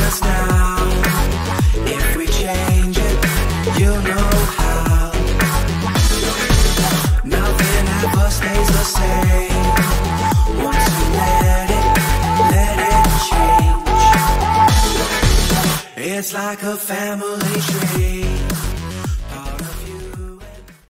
us now. If we change it, you'll know how. Nothing ever stays the same. Once you let it change. It's like a family tree.